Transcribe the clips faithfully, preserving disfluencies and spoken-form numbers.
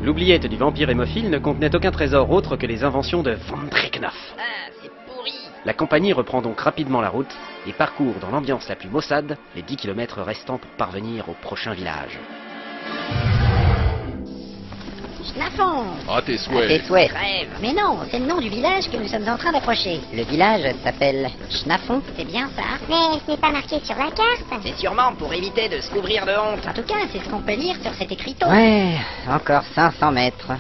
L'oubliette du vampire hémophile ne contenait aucun trésor autre que les inventions de Von Dreknoff. Ah, c'est pourri. La compagnie reprend donc rapidement la route et parcourt dans l'ambiance la plus maussade les dix kilomètres restants pour parvenir au prochain village. Schnafon. Ah, tes À souhaits. tes souhaits. Rêve. Mais non, c'est le nom du village que nous sommes en train d'approcher. Le village s'appelle Schnafon. C'est bien ça. Mais ce n'est pas marqué sur la carte. C'est sûrement pour éviter de se couvrir de honte. En tout cas, c'est ce qu'on peut lire sur cet écriteau. Ouais, encore cinq cents mètres.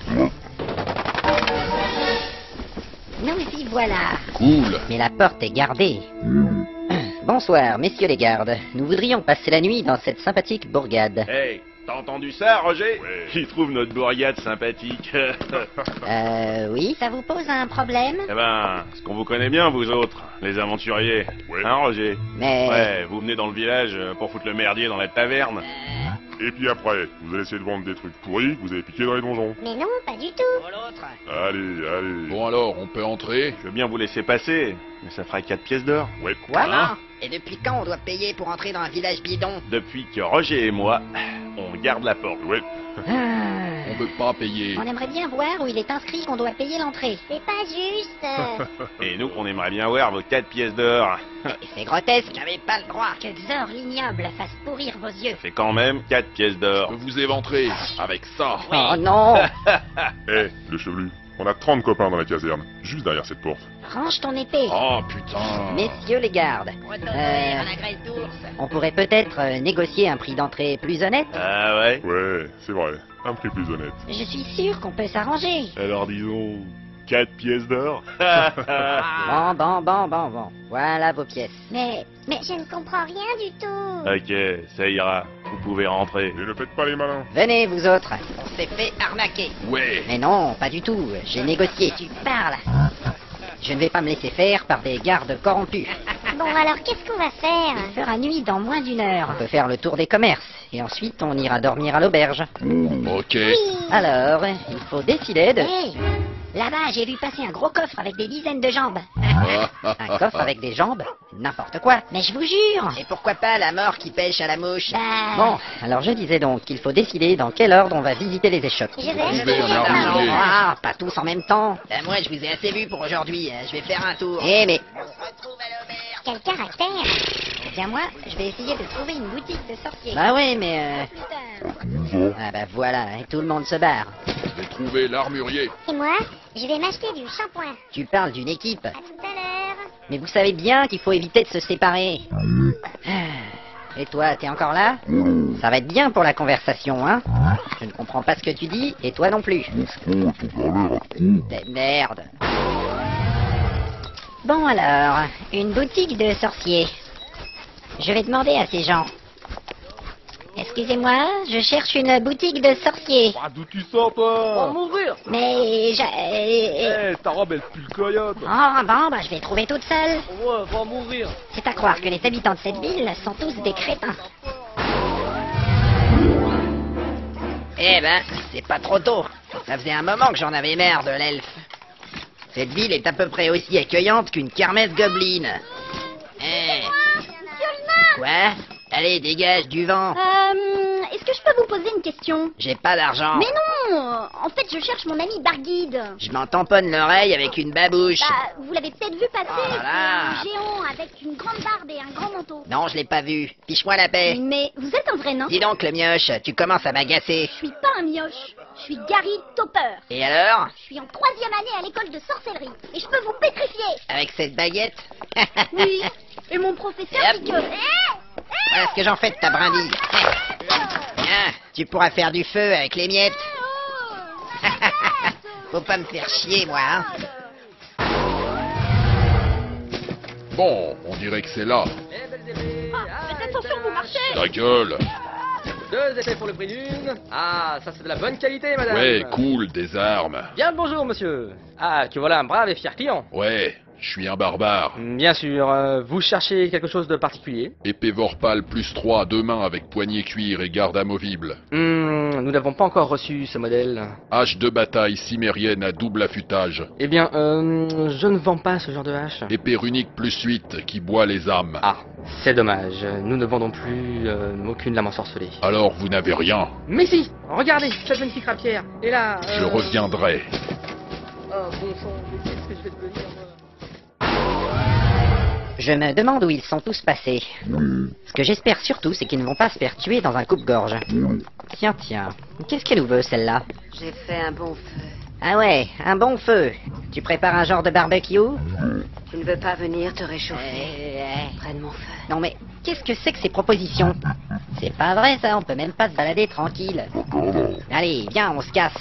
Nous y voilà. Cool. Mais la porte est gardée. Bonsoir, messieurs les gardes. Nous voudrions passer la nuit dans cette sympathique bourgade. Hey, t'as entendu ça, Roger? Il trouve notre bourgade sympathique. Euh, oui. Ça vous pose un problème? Eh ben, ce qu'on vous connaît bien, vous autres, les aventuriers. Ouais. Hein, Roger? Mais... Ouais, vous venez dans le village euh, pour foutre le merdier dans la taverne. Et puis après, vous allez essayer de vendre des trucs pourris que vous avez piqués dans les donjons. Mais non, pas du tout. Pour l'autre. Allez, allez. Bon alors, on peut entrer? Je veux bien vous laisser passer, mais ça fera quatre pièces d'or. Ouais. Quoi? Comment? Et depuis quand on doit payer pour entrer dans un village bidon? Depuis que Roger et moi, on garde la porte. Ouais. On peut pas payer. On aimerait bien voir où il est inscrit qu'on doit payer l'entrée. C'est pas juste. euh. Et nous, on aimerait bien voir vos quatre pièces d'or. C'est grotesque. J'avais pas le droit. Que Xor l'ignoble fasse pourrir vos yeux. Ça fait quand même quatre pièces Je d'or. peux vous éventrer avec ça. Oh non. Eh, le chevelu, on a trente copains dans la caserne, juste derrière cette porte. Range ton épée. Oh putain. Messieurs les gardes, Pour te donner Euh. à la graisse d'ours. on pourrait peut-être euh, négocier un prix d'entrée plus honnête. Ah ouais? Ouais, c'est vrai. Un prix plus honnête. Je suis sûr qu'on peut s'arranger. Alors disons, quatre pièces d'or. Bon, bon, bon, bon, bon. Voilà vos pièces. Mais, mais, Je ne comprends rien du tout. Ok, ça ira. Vous pouvez rentrer. Et ne faites pas les malins. Venez, vous autres. On s'est fait arnaquer. Ouais. Mais non, pas du tout. J'ai négocié. tu parles. Je ne vais pas me laisser faire par des gardes corrompus. Bon, alors qu'est-ce qu'on va faire? Il fera nuit dans moins d'une heure. On peut faire le tour des commerces. Et ensuite, on ira dormir à l'auberge. Ok. Alors, il faut décider de... Hé, là-bas, j'ai vu passer un gros coffre avec des dizaines de jambes. Un coffre avec des jambes? N'importe quoi. Mais je vous jure. Et pourquoi pas la mort qui pêche à la mouche? Bah, Bon, alors je disais donc qu'il faut décider dans quel ordre on va visiter les échoppes. Je vais Trouver essayer un de armurier. Ah, pas tous en même temps. Ben moi, je vous ai assez vu pour aujourd'hui. hein. Je vais faire un tour. Eh mais, On se retrouve à l'auberge. Quel caractère. eh bien moi, je vais essayer de trouver une boutique de sorciers. bah ouais, mais... Euh... Putain. Ah bah voilà, et tout le monde se barre. Je vais trouver l'armurier. Et moi, je vais m'acheter du shampoing. Tu parles d'une équipe. À tout à l'heure. Mais vous savez bien qu'il faut éviter de se séparer. Ah. Et toi, t'es encore là? Ça va être bien pour la conversation, hein? Je ne comprends pas ce que tu dis, et toi non plus. Des merde. Bon alors, une boutique de sorciers. Je vais demander à ces gens. Excusez-moi, je cherche une boutique de sorciers. Ah, d'où tu sors, toi? mourir. Mais j'ai... Eh, ta robe, elle pue le coyote. Oh bon, bah je vais trouver toute seule. Ouais, va mourir. C'est à croire que les habitants de cette ville sont tous des crétins. Eh ben, c'est pas trop tôt. Ça faisait un moment que j'en avais marre de l'elfe. Cette ville est à peu près aussi accueillante qu'une kermesse gobeline. Eh. Quoi? Allez, dégage du vent. Euh, est-ce que je peux vous poser une question? J'ai pas d'argent. Mais non. En fait, je cherche mon ami Barguide. Je m'en tamponne l'oreille avec une babouche. Bah, vous l'avez peut-être vu passer. Oh là là. C'est un géant avec une grande barbe et un grand manteau. Non, je l'ai pas vu. Fiche-moi la paix. Mais vous êtes un vrai nain? Dis donc, le mioche, tu commences à m'agacer. Je suis pas un mioche. Je suis Gary Topper. Et alors? Je suis en troisième année à l'école de sorcellerie. Et je peux vous pétrifier. Avec cette baguette? Oui. Et mon professeur Yep. dit que... Eh, Voilà ce que j'en fais de ta brindille. Tiens, tu pourras faire du feu avec les miettes. Faut pas me faire chier, moi, hein. Bon, on dirait que c'est là. faites attention, vous marchez. Ta gueule. Deux épées pour le prix d'une. Ah, ça c'est de la bonne qualité, madame. Ouais, cool, des armes. Bien le bonjour, monsieur. Ah, que voilà un brave et fier client. Ouais, je suis un barbare. Bien sûr, euh, vous cherchez quelque chose de particulier? Épée Vorpal plus trois, deux mains avec poignée cuir et garde amovible. Hmm, nous n'avons pas encore reçu ce modèle. Hache de bataille cimérienne à double affûtage. Eh bien, euh, je ne vends pas ce genre de hache. Épée runique plus huit qui boit les âmes. Ah, c'est dommage. Nous ne vendons plus euh, aucune lame ensorcelée. Alors vous n'avez rien. Mais si, regardez, cette magnifique rapière. Et là... Je euh, reviendrai. Oh, bon sang, mais qu'est-ce que je vais devenir, moi? Je me demande où ils sont tous passés. Ce que j'espère surtout, c'est qu'ils ne vont pas se faire tuer dans un coupe-gorge. Tiens, tiens, qu'est-ce qu'elle nous veut, celle-là? J'ai fait un bon feu. Ah ouais, un bon feu. Tu prépares un genre de barbecue? Tu ne veux pas venir te réchauffer Euh, près de mon feu? Non mais, qu'est-ce que c'est que ces propositions? C'est pas vrai ça, on peut même pas se balader tranquille. Allez, viens, on se casse.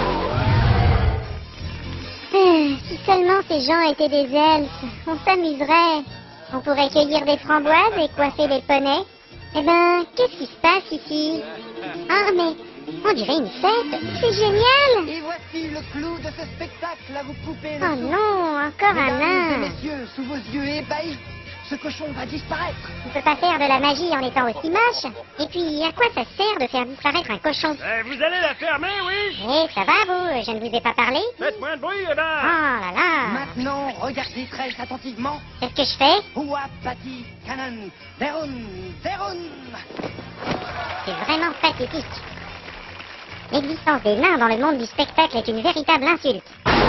Ah, si seulement ces gens étaient des elfes, on s'amuserait. On pourrait cueillir des framboises et coiffer des poneys. Eh ben, qu'est-ce qui se passe ici? Ah, mais on dirait une fête. C'est génial. Et voici le clou de ce spectacle à vous couper le Oh souffle. non, encore un Mesdames et nain. messieurs, sous vos yeux ébahis, ce cochon va disparaître. On peut pas faire de la magie en étant aussi moche. Et puis, à quoi ça sert de faire disparaître un cochon? Eh, vous allez la fermer, oui? Eh, ça va vous? Je ne vous ai pas parlé? Faites moins de bruit, eh Oh ben! là là. Maintenant, regardez très attentivement. Qu'est-ce que je fais? Ouapati Canon, Verun, Verun. C'est vraiment pathétique. L'existence des nains dans le monde du spectacle est une véritable insulte.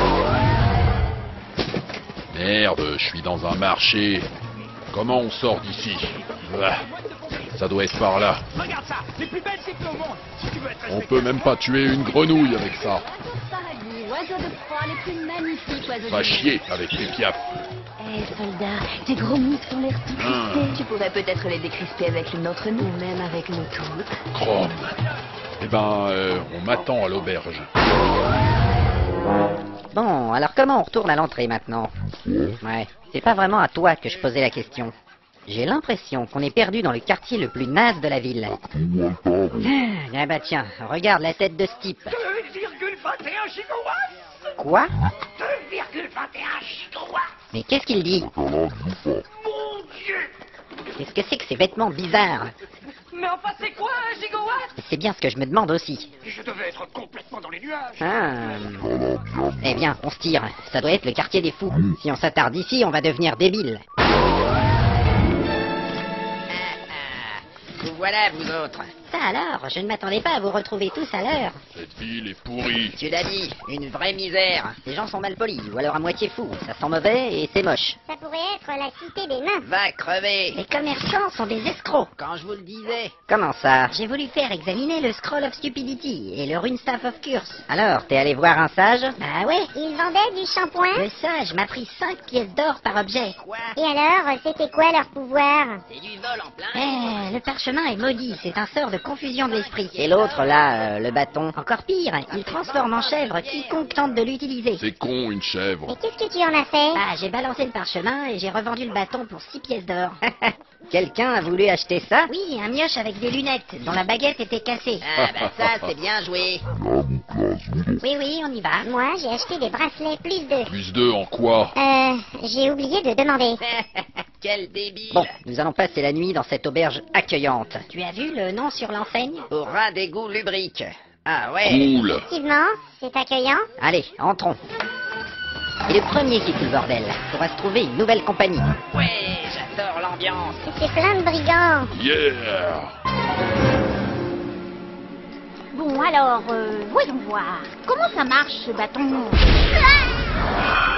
Merde, je suis dans un marché. Comment on sort d'ici? Ah, ça doit être par là. Regarde ça! Les plus belles cycles au monde! Si tu veux être On peut même pas tuer une grenouille avec ça. Paradis, oiseaux de proie, les plus magnifiques oiseaux Va du chier avec les piafs. Eh, soldat, tes gros muscles ont l'air tout Ah. crispés. Tu pourrais peut-être les décrisper avec l'une d'entre nous, ou même avec nous toutes. Chrome. Eh ben, euh, on m'attend à l'auberge. Bon, alors comment on retourne à l'entrée maintenant? Ouais, c'est pas vraiment à toi que je posais la question. J'ai l'impression qu'on est perdu dans le quartier le plus naze de la ville. Ah bah tiens, regarde la tête de ce type. deux virgule vingt et un gigawatts! Quoi? deux virgule vingt et un gigawatts! Mais qu'est-ce qu'il dit? Mon Dieu! Qu'est-ce que c'est que ces vêtements bizarres? Mais enfin, c'est quoi un gigawatt? C'est bien ce que je me demande aussi. Je devais être complètement dans les nuages. Ah. Eh bien, on se tire. Ça doit être le quartier des fous. Si on s'attarde ici, on va devenir débile. Vous voilà, vous autres. Ça alors, je ne m'attendais pas à vous retrouver tous à l'heure. Cette ville est pourrie. Tu l'as dit, une vraie misère. Les gens sont mal polis, ou alors à moitié fous. Ça sent mauvais et c'est moche. Ça pourrait être la cité des nains. Va crever. Les commerçants sont des escrocs. Quand je vous le disais. Comment ça? J'ai voulu faire examiner le Scroll of Stupidity et le Runestaff of Curse. Alors, t'es allé voir un sage? Bah ouais, Ils vendaient du shampoing. le sage m'a pris cinq pièces d'or par objet. Quoi? Et alors, c'était quoi leur pouvoir? C'est du vol en plein. Eh, le parchemin est maudit, c'est un sort de confusion de l'esprit. Et l'autre, là, euh, le bâton? Encore pire, il transforme en chèvre quiconque tente de l'utiliser. C'est con, une Et chèvre. qu'est-ce que tu en as fait? Ah, j'ai balancé le parchemin et j'ai revendu le bâton pour six pièces d'or. Quelqu'un a voulu acheter ça? Oui, un mioche avec des lunettes dont la baguette était cassée. Ah bah ça, c'est bien joué. Oui, oui, on y va. Moi, j'ai acheté des bracelets plus deux. Plus deux en quoi? Euh, j'ai oublié de demander. Quel débile. Bon, nous allons passer la nuit dans cette auberge accueillante. Tu as vu le nom sur l'enseigne? Au ras des goûts lubriques. Ah ouais. Cool. Effectivement, c'est accueillant. Allez, entrons. Et le premier qui fout le bordel pourra se trouver une nouvelle compagnie. Ouais, j'adore l'ambiance. Et c'est plein de brigands. Yeah. Bon, alors, euh, voyons voir. Comment ça marche, ce bâton? Ah